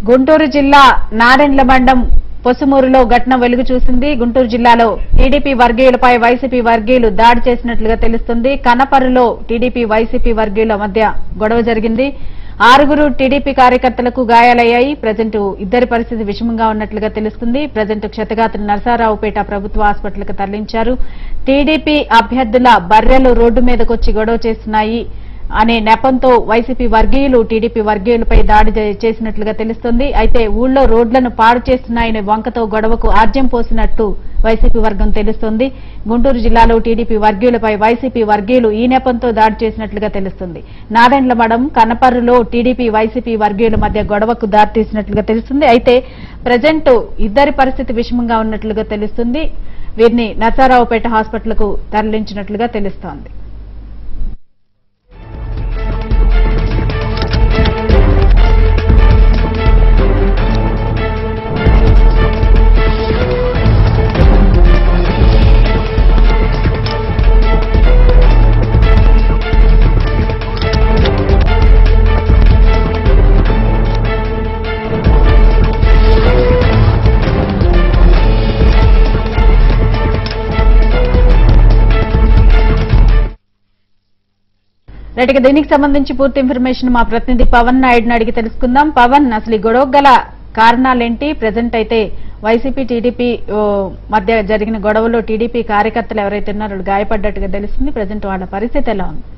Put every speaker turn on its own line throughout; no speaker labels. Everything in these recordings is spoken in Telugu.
గుంటూరు జిల్లా నారెండ్ల మండలం పొసుమూరులో ఘటన వెలుగు చూసింది. గుంటూరు జిల్లాలో టీడీపీ వర్గీయులపై వైసీపీ వర్గీయులు దాడి చేసినట్లుగా తెలుస్తుంది. కనపర్రులో టీడీపీ వైసీపీ వర్గీయుల మధ్య గొడవ జరిగింది. 6 టీడీపీ కార్యకర్తలకు గాయాలయ్యాయి. ప్రజెంట్ ఇద్దరి పరిస్థితి విషమంగా ఉన్నట్లుగా తెలుస్తుంది. ప్రజెంట్ క్షతగాత్రులు నరసరావుపేట ప్రభుత్వ హాస్పిటల్కి తరలించారు. టీడీపీ అభ్యర్థుల బర్రెలు రోడ్డు మీదకొచ్చి గొడవ చేస్తున్నాయి అనే నెపంతో వైసీపీ వర్గీయులు టీడీపీ వర్గీయులపై దాడి చేసినట్లుగా తెలుస్తోంది. అయితే ఊళ్ళో రోడ్లను పాడు చేస్తున్నాయనే వంకతో గొడవకు ఆర్జ్యం పోసినట్టు వైసీపీ వర్గం తెలుస్తోంది. గుంటూరు జిల్లాలో టీడీపీ వర్గీయులపై వైసీపీ వర్గీయులు ఈ నెపంతో దాడి చేసినట్లుగా తెలుస్తుంది. నాదెండ్ల మండలం కనపర్రులో టీడీపీ వైసీపీ వర్గీయుల మధ్య గొడవకు దారితీసినట్లుగా తెలుస్తుంది. అయితే ప్రజెంట్ ఇద్దరి పరిస్థితి విషమంగా ఉన్నట్లుగా తెలుస్తుంది. వీరిని నరసరావుపేట హాస్పిటల్కు తరలించినట్లుగా తెలుస్తోంది. రైట్, దీనికి సంబంధించి పూర్తి ఇన్ఫర్మేషన్ మా ప్రతినిధి పవన్ నాయుడుని అడిగి తెలుసుకుందాం. పవన్, అసలు ఈ గొడవ గల కారణాలేంటి? ప్రజెంట్ అయితే వైసీపీ టీడీపీ మధ్య జరిగిన గొడవలో టీడీపీ కార్యకర్తలు ఎవరైతే ఉన్నారో గాయపడ్డట్టుగా తెలుస్తుంది. ప్రజెంట్ వాళ్ళ పరిస్థితి ఎలా ఉంది?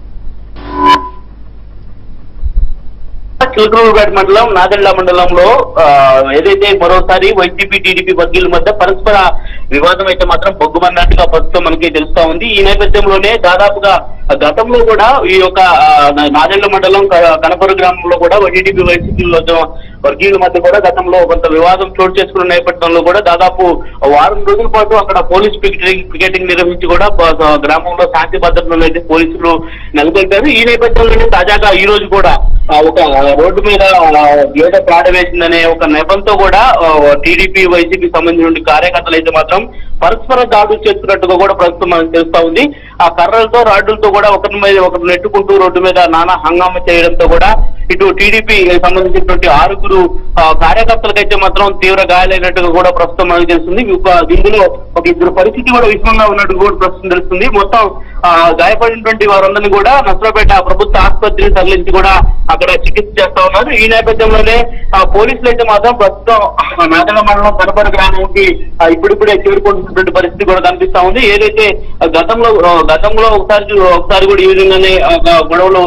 చిలకలూరుపేట మండలం నాదెండ్ల మండలంలో ఏదైతే మరోసారి వైసీపీ టీడీపీ వర్గీయుల మధ్య పరస్పర వివాదం అయితే మాత్రం బొగ్గుమన్నట్టుగా ప్రస్తుతం మనకి తెలుస్తా ఉంది. ఈ నేపథ్యంలోనే దాదాపుగా గతంలో కూడా ఈ యొక్క నాదెండ్ల మండలం కనపర్రు గ్రామంలో కూడా టీడీపీ వైసీపీ వర్గీయుల మధ్య కూడా గతంలో కొంత వివాదం చోటు చేసుకున్న నేపథ్యంలో కూడా దాదాపు వారం రోజుల పాటు అక్కడ పోలీస్ పికెటింగ్ నిర్వహించి కూడా గ్రామంలో శాంతి భద్రతలను అయితే పోలీసులు నెలకొల్పారు. ఈ నేపథ్యంలోనే తాజాగా ఈ రోజు కూడా ఒక రోడ్డు మీద గేదె ప్రాణ వేసిందనే ఒక నెపంతో కూడా టీడీపీ వైసీపీ సంబంధించిన కార్యకర్తలు అయితే మాత్రం పరస్పర దాడులు చేస్తున్నట్టుగా కూడా ప్రస్తుతం మనకు తెలుస్తా ఉంది. ఆ కర్రలతో రాడ్డులతో కూడా ఒకరి మీద ఒకరు నెట్టుకుంటూ రోడ్డు మీద నానా హంగామా చేయడంతో కూడా ఇటు టీడీపీ సంబంధించినటువంటి 6 కార్యకర్తలకైతే మాత్రం తీవ్ర గాయాలైనట్టుగా కూడా ప్రస్తుతం మనకు తెలుస్తుంది. దీనిలో ఒక 2 పరిస్థితి కూడా విషమంగా ఉన్నట్టు కూడా ప్రస్తుతం తెలుస్తుంది. మొత్తం గాయపడినటువంటి వారందరినీ కూడా నర్సరావుపేట ప్రభుత్వ ఆసుపత్రిని తరలించి కూడా అక్కడ చికిత్స చేస్తా ఉన్నారు. ఈ నేపథ్యంలోనే పోలీసులు అయితే మాత్రం ప్రస్తుతం నాదెండ్ల మండలం కనపర్రు గ్రామానికి ఇప్పుడిప్పుడే చేరుకుంటున్నటువంటి పరిస్థితి కూడా కనిపిస్తా ఉంది. ఏదైతే గతంలో ఒకసారి కూడా ఈ విధంగానే గొడవలు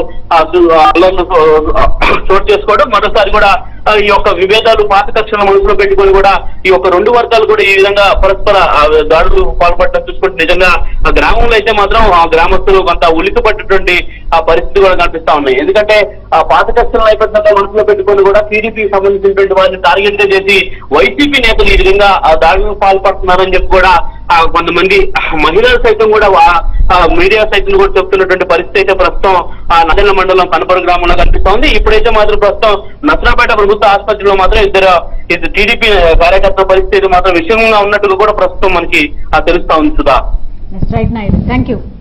చోటు చేసుకోవడం, మరోసారి కూడా ఈ యొక్క విభేదాలు పాత కక్షలను మనసులో పెట్టుకుని కూడా ఈ యొక్క 2 వర్గాలు కూడా ఈ విధంగా పరస్పర దాడులు పాల్పడటం చూసుకుంటే నిజంగా ఆ గ్రామంలో అయితే మాత్రం ఆ గ్రామస్తులు కొంత ఉలిక్కిపడ్డటువంటి ఆ పరిస్థితి కూడా కనిపిస్తా ఉన్నాయి. ఎందుకంటే ఆ పాత కక్షల నేపథ్యంలో మనసులో పెట్టుకుని కూడా టీడీపీకి సంబంధించినటువంటి వారిని టార్గెట్ చేసి వైసీపీ నేతలు ఈ విధంగా ఆ దాడులకు పాల్పడుతున్నారని చెప్పి కూడా కొంతమంది మహిళలు సైతం కూడా మీడియా సైతం కూడా చెప్తున్నటువంటి పరిస్థితి అయితే ప్రస్తుతం నాదెండ్ల మండలం కనపర్రు గ్రామంలో కనిపిస్తా ఉంది. ఇప్పుడైతే మాత్రం ప్రస్తుతం నర్సరావుపేట ప్రభుత్వ ఆసుపత్రిలో మాత్రం ఇద్దరు టీడీపీ కార్యకర్తల పరిస్థితి మాత్రం విషయంగా ఉన్నట్టుగా కూడా ప్రస్తుతం మనకి తెలుస్తా ఉంది. Sudha,
right Naidu, thank you.